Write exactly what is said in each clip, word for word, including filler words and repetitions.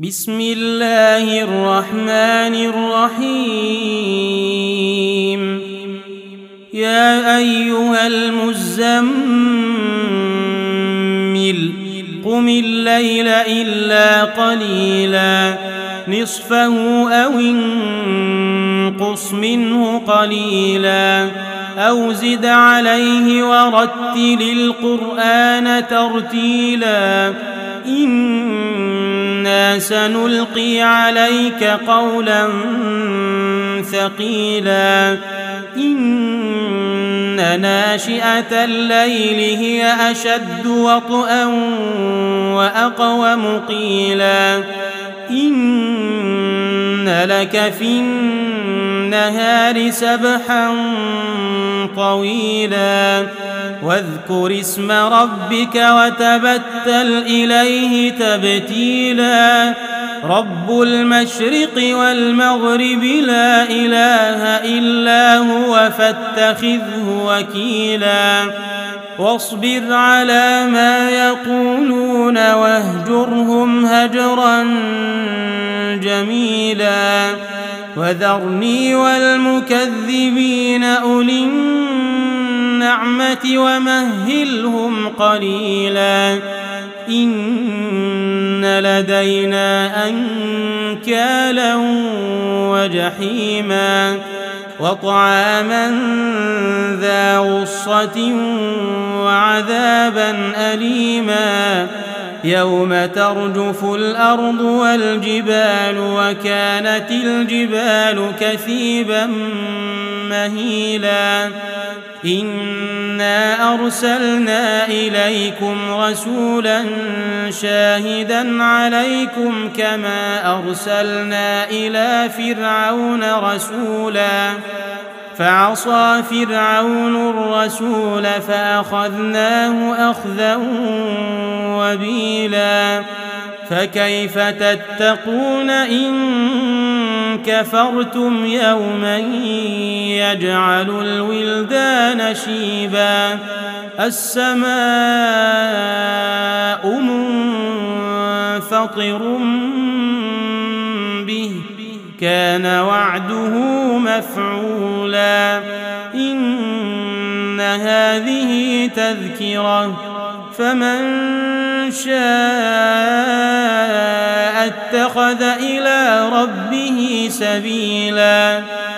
بسم الله الرحمن الرحيم يا أيها المزمل قم الليل إلا قليلا نصفه أو انقص منه قليلا أو زد عليه ورتل القرآن ترتيلا إنا سنلقي عليك قولا ثقيلا إن ناشئة الليل هي أشد وطئا وأقوم قيلا إن لك في النهار سبحا طويلا واذكر اسم ربك وتبتل إليه تبتيلا رب المشرق والمغرب لا إله إلا هو فاتخذه وكيلا واصبر على ما يقولون واهجرهم هجرا جميلا وذرني والمكذبين أولي النعمة ومهلهم قليلا إن لدينا أنكالا وجحيما وطعاما ذا غصة وعذابا أليما يوم ترجف الأرض والجبال وكانت الجبال كثيبا مهيلا إنا أرسلنا إليكم رسولا شاهدا عليكم كما أرسلنا إلى فرعون رسولا فعصى فرعون الرسول فأخذناه أخذا وبيلا فكيف تتقون إن كفرتم يوما يجعل الولدان شيبا السماء منفطر به كان وعده مفعولا إن هذه تذكرة فمن شاء اتخذ إلى ربه سبيلا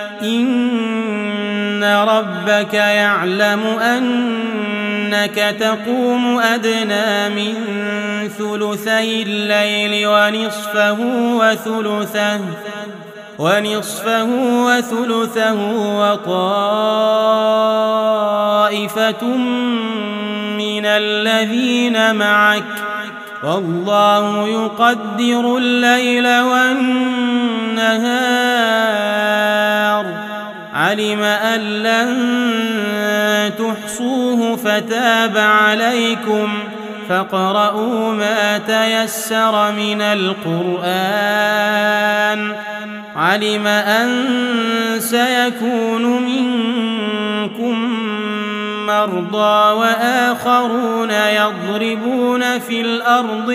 إن ربك يعلم أنك تقوم أدنى من ثلثي الليل ونصفه وثلثه ونصفه وثلثه وطائفة من الذين معك والله يقدر الليل والنهار علم أن لن تحصوه فتاب عليكم فاقرؤوا ما تيسر من القرآن علم أن سيكون منكم مرضى وآخرون يضربون في الأرض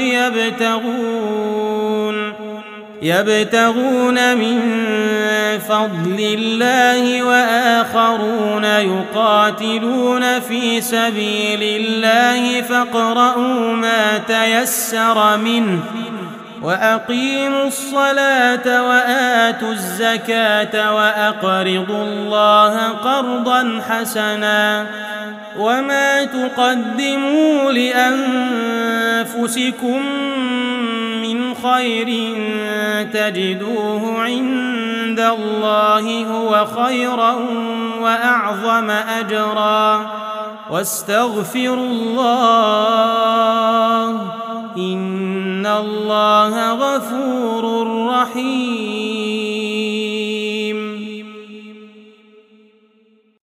يبتغون يبتغون من فضل الله وآخرون يقاتلون في سبيل الله فاقرؤوا ما تيسر منه وأقيموا الصلاة وآتوا الزكاة وأقرضوا الله قرضا حسنا وما تقدموا لأنفسكم من خير تجدوه عند الله هو خيرا وأعظم أجرا واستغفروا الله إن الله غفور رحيم